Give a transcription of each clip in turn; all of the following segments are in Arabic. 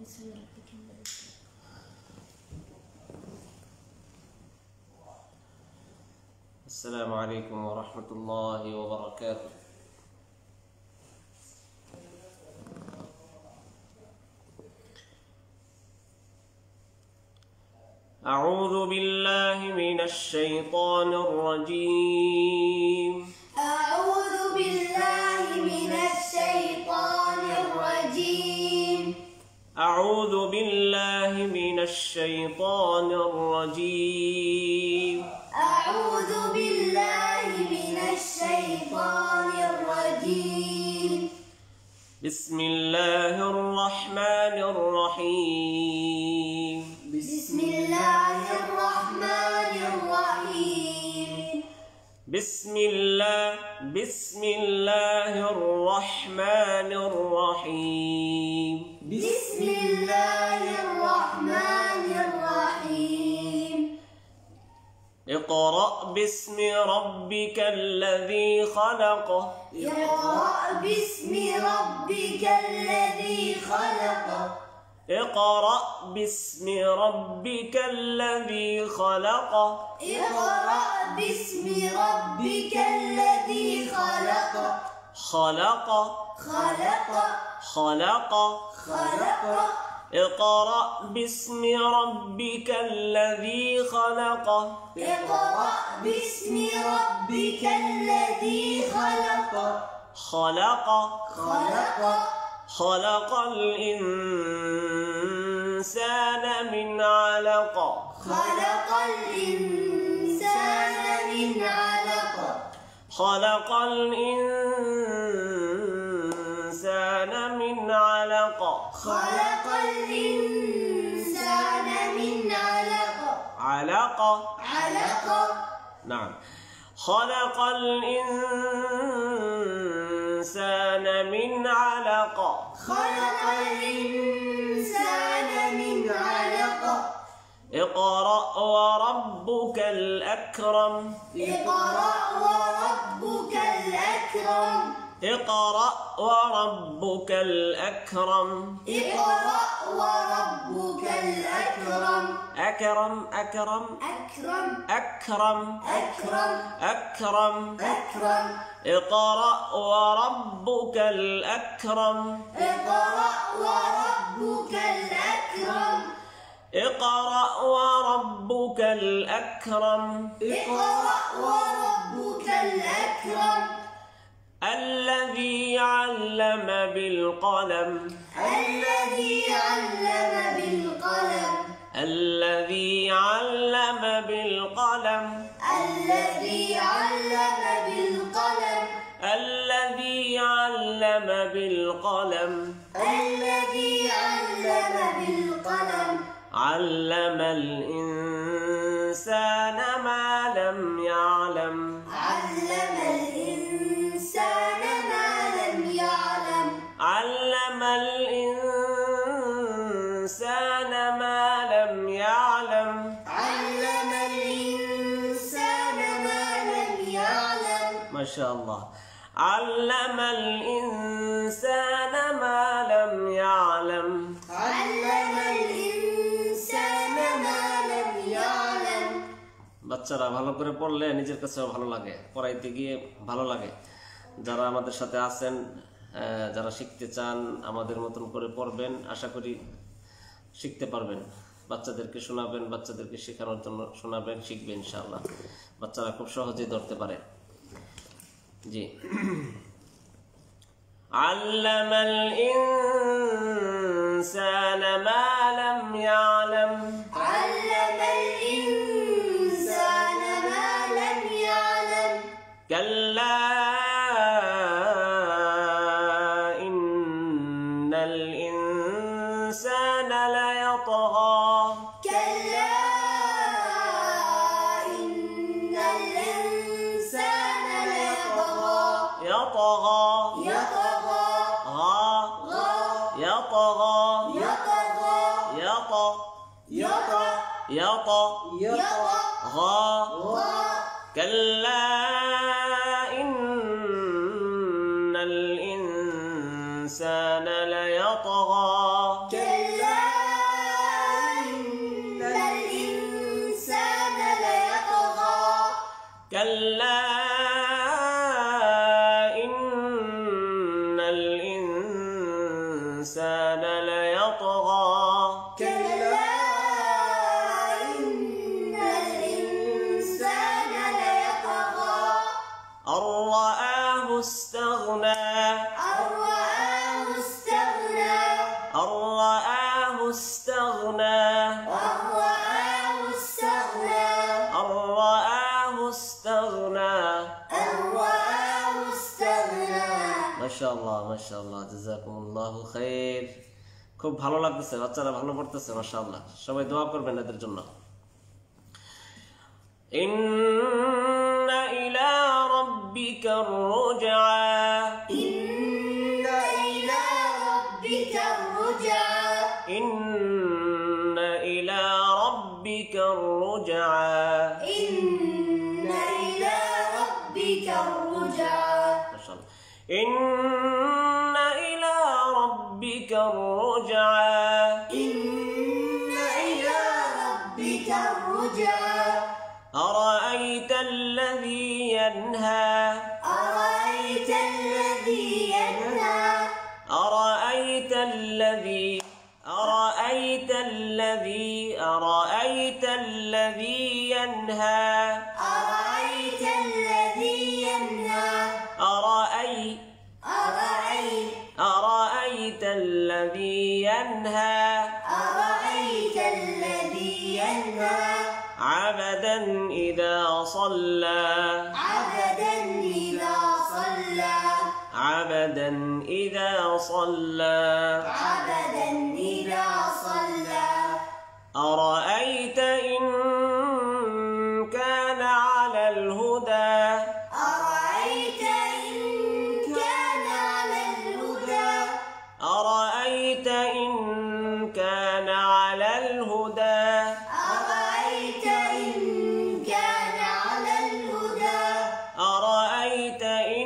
السلام عليكم ورحمة الله وبركاته. أعوذ بالله من الشيطان الرجيم. أعوذ بالله من الشيطان الرجيم. أعوذ بالله من الشيطان الرجيم. أعوذ بالله من الشيطان الرجيم. بسم الله الرحمن الرحيم. بسم الله الرحمن الرحيم. بسم الله الرحمن الرحيم. بسم الله الرحمن الرحيم. اقرأ باسم ربك الذي خلق. اقرأ باسم ربك الذي خلق. اقرأ باسم ربك الذي خلق. اقرأ باسم ربك الذي خلق. خلق اقرأ باسم ربك الذي خلق. اقرأ باسم ربك الذي خلق. خلق الإنسان من علق. خلق الإنسان من علق. خلق الإنسان من علق. خلق الإنسان من علق. علق. نعم. خلق الإنسان من علق. خلق الإنسان من علق. اقرأ وربك الأكرم. اقرأ وربك الأكرم. اقرأ وربك الأكرم. اقرأ وربك الأكرم. أكرم أكرم أكرم أكرم أكرم. أكرم. اقرأ وربك الأكرم. اقرأ وربك الأكرم. اقرأ وربك الأكرم. اقرأ وربك الأكرم. الذي علم بالقلم. الذي علم بالقلم. الذي علم بالقلم. الذي علم بالقلم. الذي علم بالقلم. الذي علم بالقلم. علم الإنسان ما لم يعلم. علم الإنسان ما لم يعلم. علم الإنسان ما لم يعلم. علم الإنسان ما لم يعلم. ما شاء الله. علم الإنسان ما لم يعلم. علم الإنسان ما لم يعلم. বাচ্চারা ভালো করে পড়লে নিজের কাছেও ভালো লাগে, পড়াইতে গিয়ে ভালো লাগে। যারা আমাদের সাথে আছেন, যারা শিখতে চান, আমাদের মতন করে পড়বেন, আশা করি শিখতে পারবেন। বাচ্চাদেরকে শোনাবেন, বাচ্চাদেরকে শেখানোর জন্য শোনাবেন, শিখবেন ইনশাআল্লাহ। বাচ্চারা খুব সহজেই ধরতে পারে। জি। আল্লামাল ইনসানা মা লাম ইয়ালাম। আল্লামাল ইনসানা মা লাম ইয়ালাম। কাল্লা ইন্নাল ইনসানা লায়াতগা। كلا إن الإنسان ليطغى. يطغى يطغى. يطغى يطغى. يطغى. كلا إن الإنسان ليطغى. كلا الإنسان ليطغى كلا إن الإنسان ليطغى أن رآه استغنى أن رآه استغنى أن رآه استغنى أن رآه استغنى أن رآه استغنى أن رآه استغنى মাশাআল্লাহ মাশাআল্লাহ জাযাকুমুল্লাহু খাইর। খুব ভালো লাগতেছে, বাচ্চারা ভালো পড়তেছে মাশাআল্লাহ। সবাই দোয়া করবেন এদের জন্য। ইন্না ইলা রাব্বিকার রুজআ إن إلى ربك الرجعى إن إلى ربك الرجعى إن إلى ربك الرجعى ما شاء الله إن إلى ربك الرجعى إن إلى ربك الرجعى أرأيت الذي ينهى أرأيت الذي ينهى أرأيت الذي أرأيت الذي أرأيت الذي ينهى أرأيت الذي ينهى أرأيت الذي ينهى أرأيت الذي ينهى عبدا إذا صلى عبدا إذا صلى عبدا إذا صلى عبدا إذا صلى أرأيت إن كان على الهدى أرأيت إن كان على الهدى أرأيت إن كان على الهدى أرأيت إن كان على الهدى أرأيت إن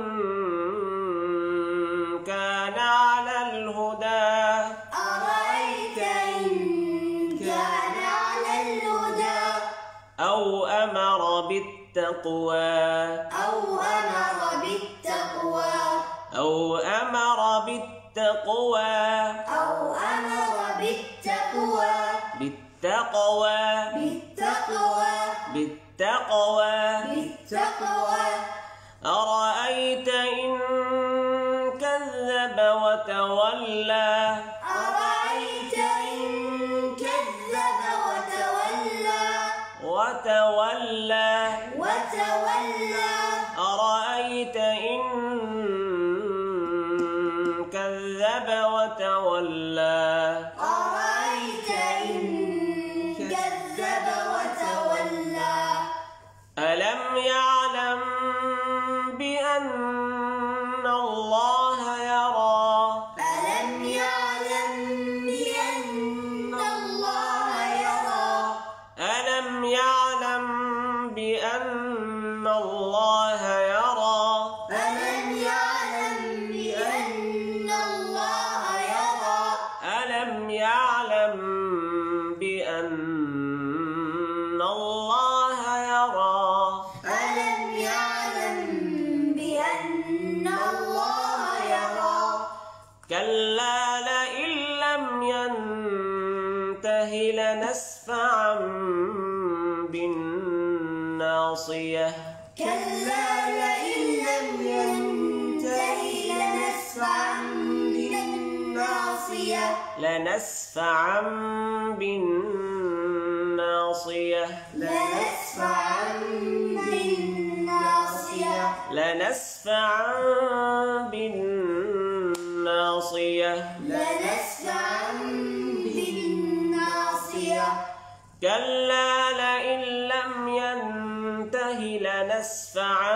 كان على الهدى أرأيت إن كان على الهدى أو أمر بالتقوى أو أمر بالتقوى أو أمر بالتقوى أو أمر بالتقوى بالتقوى بالتقوى بالتقوى بالتقوى أرأيت إن كذب وتولى أرأيت إن كذب وتولى وتولى أرأيت إن كذب وتولى أرأيت إن كذب وتولى ألم يعلم بأن الله يرى ألم يعلم بأن الله يرى ألم يعلم بأن الله يرى ألم يعلم بأن الله يرى ألم يعلم بأن الله يرى ألم يعلم بأن الله يرى كلا لئن لم ينته لنسفعا بالناصية كلا لئن لم ينته لنسفعا بالناصية لنسفعا بالناصية لنسفعا بالناصية لنسفعا بالناصية لنسفعا بالناصية كلا لئن لم ينته لنسفعا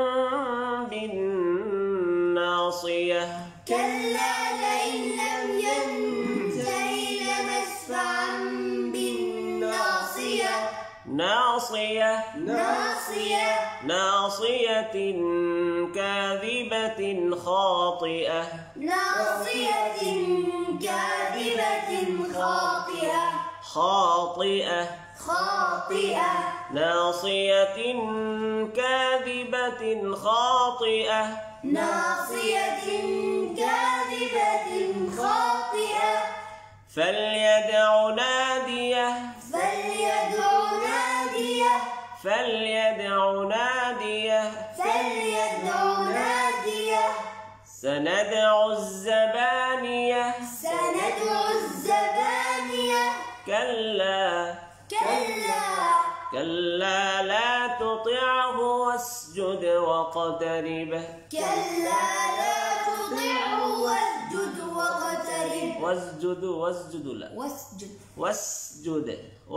بالناصية كلا لئن لم ينته لنسفعا بالناصية ناصية ناصية ناصية كاذبة خاطئة ناصية كاذبة خاطئة خاطئة خاطئة ناصية كاذبة خاطئة ناصية كاذبة خاطئة فليدع ناديه فليدع ناديه فليدع ناديه فليدع ناديه سندع الزبانية سندع الزبانية كلا كلا كلا لا تطعه واسجد واقترب كلا لا تطعه واسجد واقترب واسجد واسجد لا واسجد واسجد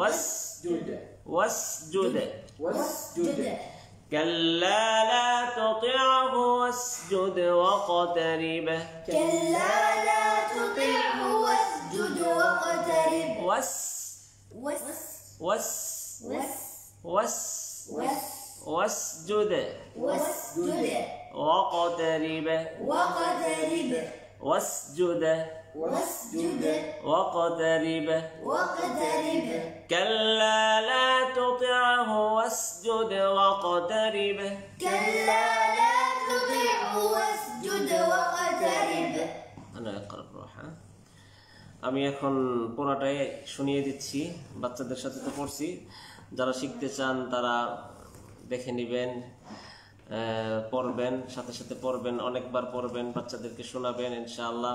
واسجد واسجد كلا لا تطعه واسجد واقترب كلا لا تطعه واسجد واقترب وس وس وس وس وس وس واسجد واسجد واقترب واقترب واسجد واسجد واقترب واقترب كلا لا تطعه واسجد واقترب كلا لا تطعه واسجد واقترب أنا أقرأ بروح আমি এখন পুরোটাই শুনিয়ে দিচ্ছি বাচ্চাদের সাথে তো পড়ছি যারা শিখতে চান তারা দেখে নেবেন পড়বেন সাথে সাথে পড়বেন অনেকবার পড়বেন বাচ্চাদেরকে শোনাবেন ইনশাআল্লাহ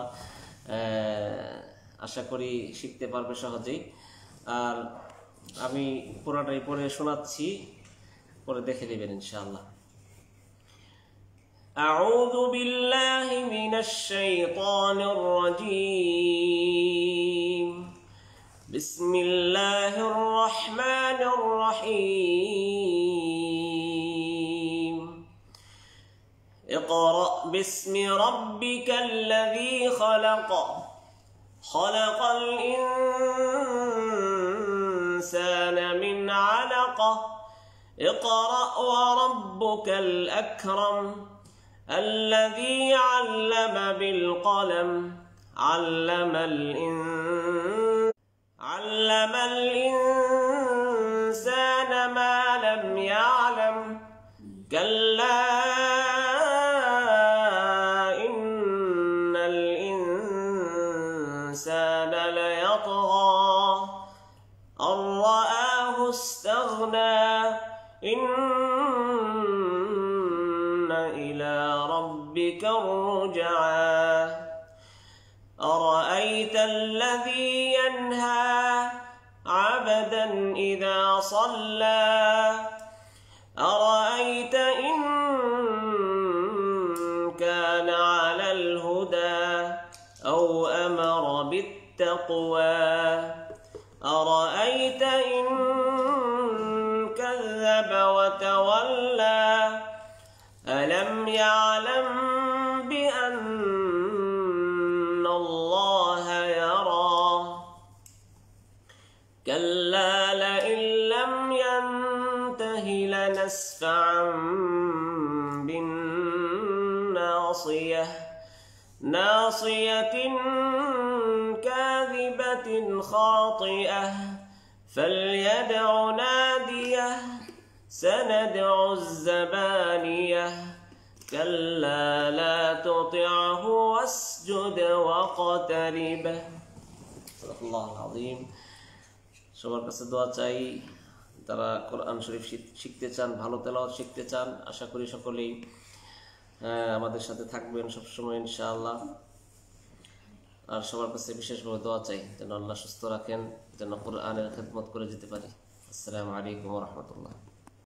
আশা করি শিখতে পারবে সহজেই আর আমি পুরোটাই পড়ে শোনাচ্ছি পরে দেখে নেবেন ইনশাআল্লাহ أعوذ بالله من الشيطان الرجيم بسم الله الرحمن الرحيم اقرأ باسم ربك الذي خلق خلق الإنسان من علق اقرأ وربك الأكرم الذي علم بالقلم علم الإنسان ما لم يعلم كلا إن الإنسان ليطغى أن رآه استغنى إن إلى ربك الرجعى أرأيت الذي ينهى عبدا إذا صلى أرأيت إن كان على الهدى أو أمر بالتقوى أرأيت إن كذب وتولى ألم يعلم بأن الله يرى كلا لئن لم ينته لنسفعا بالناصية ناصية كاذبة خاطئة فليدع ناديه سندع الزبانية كلا لا تطعه واسجد واقترب صدق الله العظيم সবার কাছে দোয়া চাই যারা কোরআন শরীফ শিখতে চান ভালো তেলাওয়াত শিখতে চান আশা করি সকলেই আমাদের সাথে থাকবেন সব সময় ইনশাআল্লাহ আর সবার কাছে বিশেষভাবে দোয়া চাই যেন আল্লাহ সুস্থ রাখেন যেন কোরআনের খেদমত করে যেতে পারি আসসালামু আলাইকুম ওয়া রাহমাতুল্লাহ